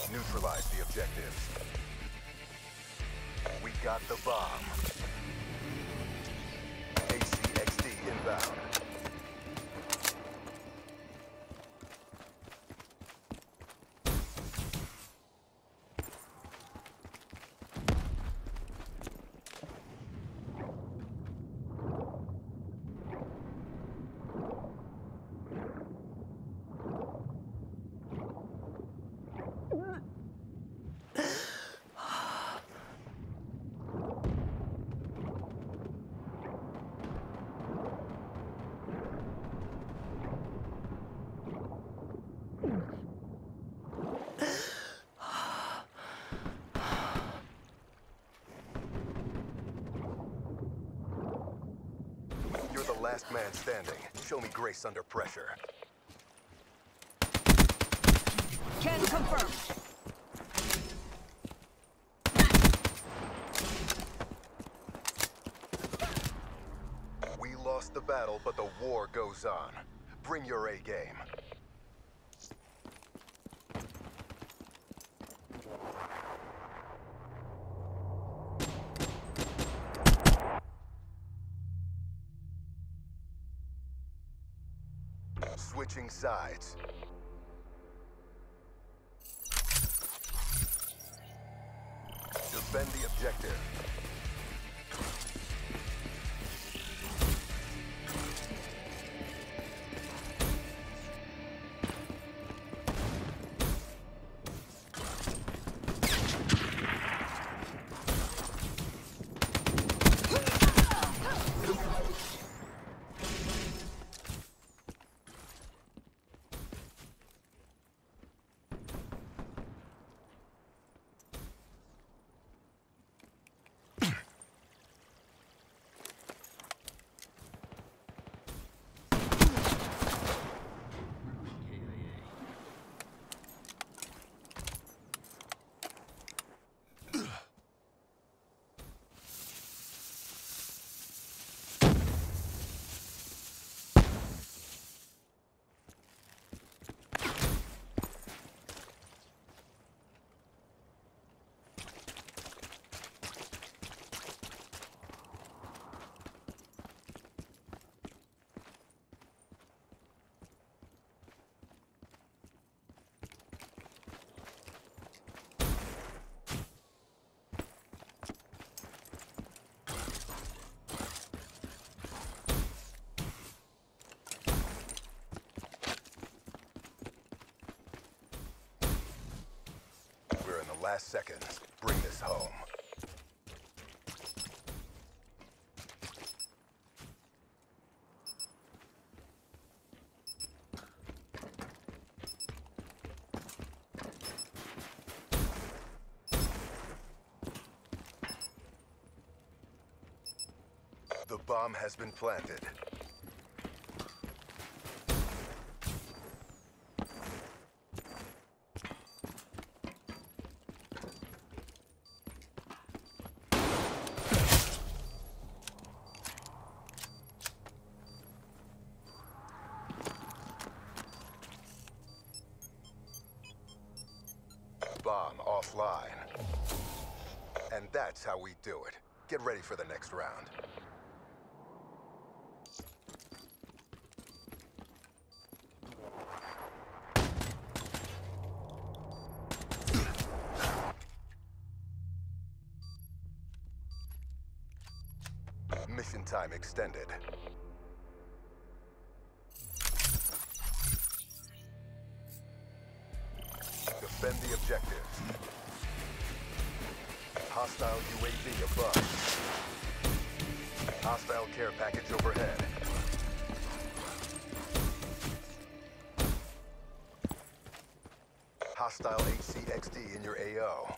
Neutralize the objectives. We got the bomb. HCXD inbound. You're the last man standing. Show me grace under pressure. Can confirm. We lost the battle, but the war goes on. Bring your A game. Switching sides. Defend the objective. We're in the last seconds. Bring this home. The bomb has been planted. Bomb offline. And that's how we do it. Get ready for the next round. Mission time extended. Defend the objectives. Hostile UAV above. Hostile care package overhead. Hostile HCXD in your AO.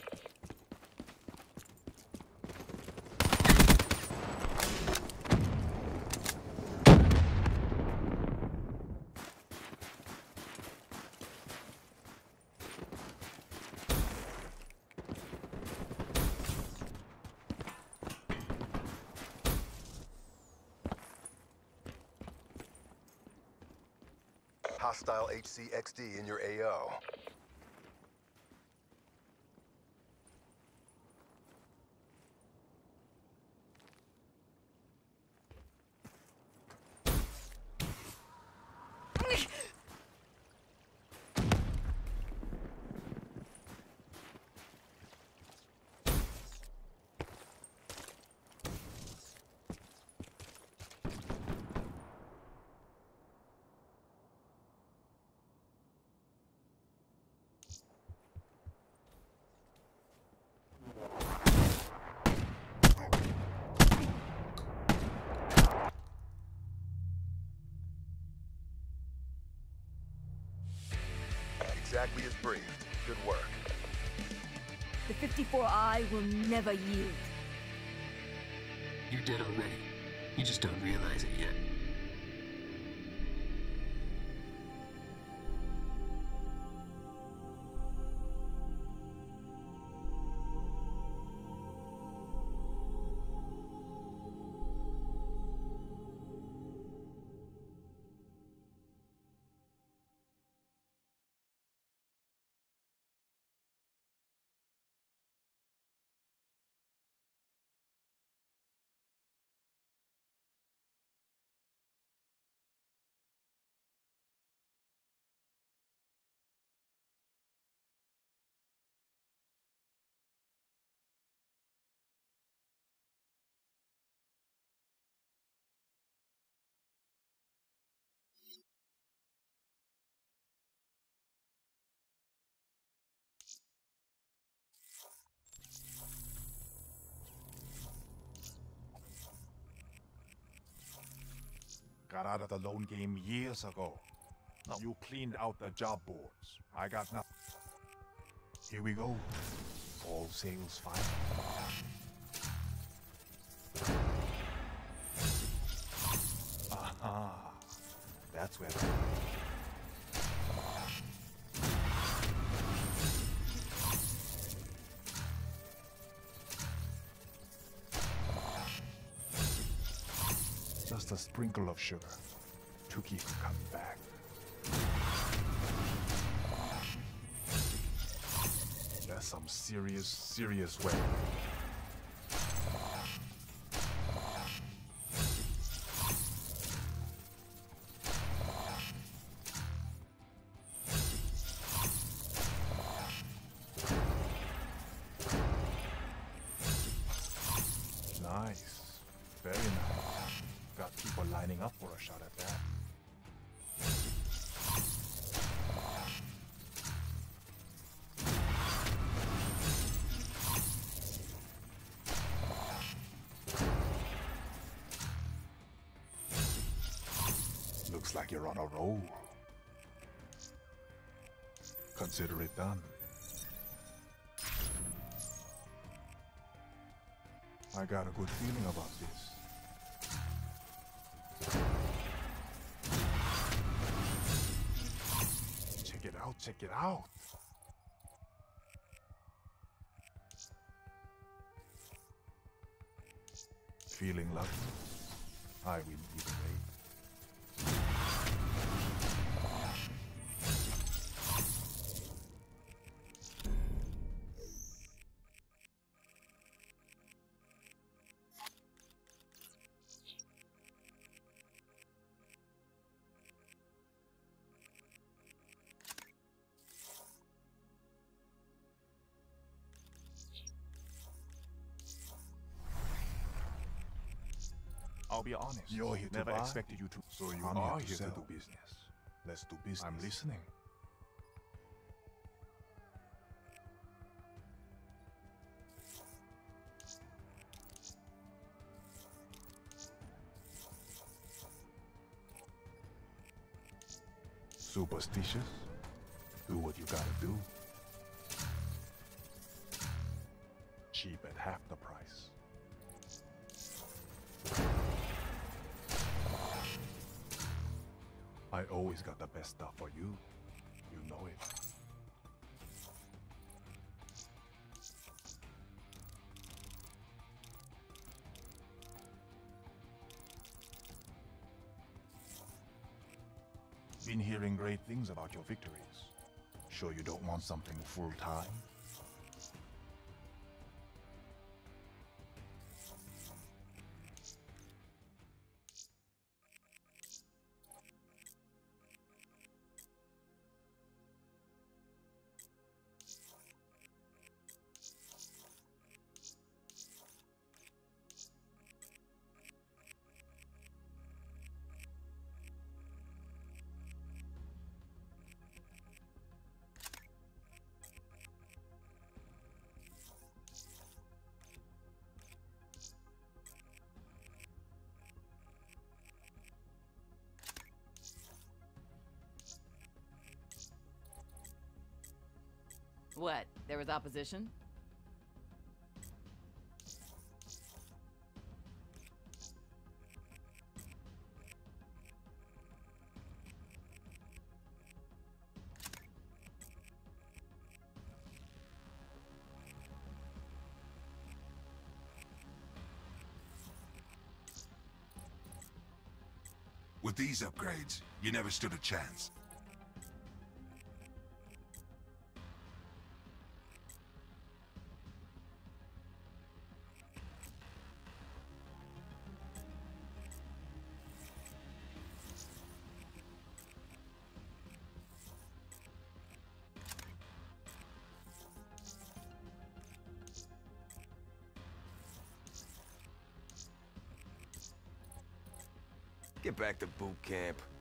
Hostile HCXD in your AO. Exactly as briefed. Good work. The 54I will never yield. You're dead already. You just don't realize it yet. Got out of the loan game years ago. You cleaned out the job boards. I got nothing. Here we go. All sales fine. Aha. That's where. Just a sprinkle of sugar to keep it coming back. That's some serious way. Nice. Very nice. Got people lining up for a shot at that. Looks like you're on a roll. Consider it done. I got a good feeling about this. Check it out, check it out. Feeling lucky? I win either way. I'll be honest. You're here to Never buy? expected you to. So you I'm are here here to to sell. do business. Let's do business. I'm listening. Superstitious? Do what you gotta do. Cheap at half the price. I always got the best stuff for you. You know it. Been hearing great things about your victories. Sure you don't want something full-time? what? There was opposition? With these upgrades, you never stood a chance. Get back to boot camp.